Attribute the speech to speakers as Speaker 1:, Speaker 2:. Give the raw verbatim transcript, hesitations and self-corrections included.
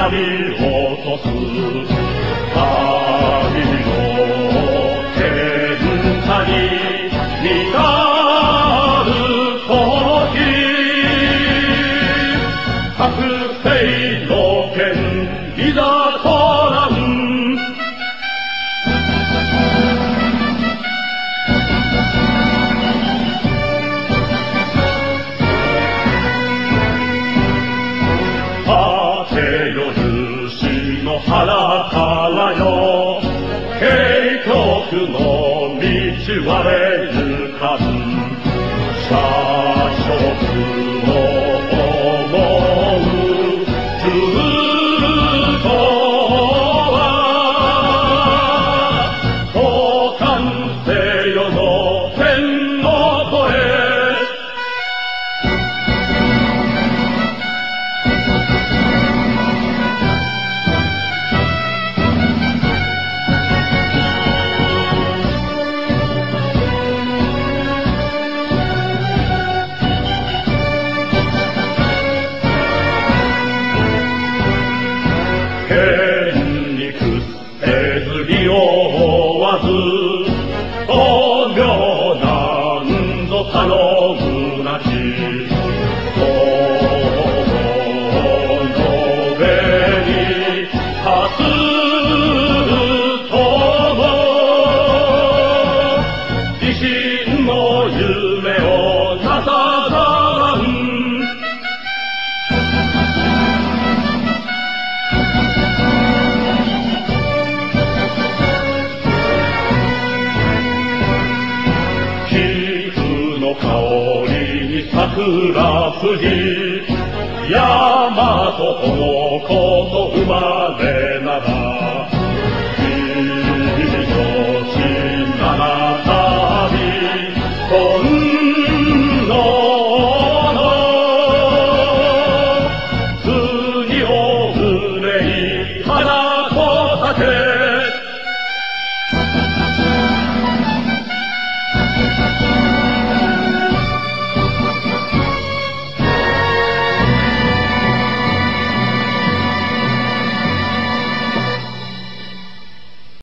Speaker 1: 旅落とす旅の天下に見たるこの日覚醒の剣いざとらん腹からよ結局の道はれぬかず社食を思う通常は交換せよの天の声剣に屈せず利用わずお行なんぞ頼むなきこの上に立つとも自身の夢をなさざらん香りに桜筋大和のこと生まれ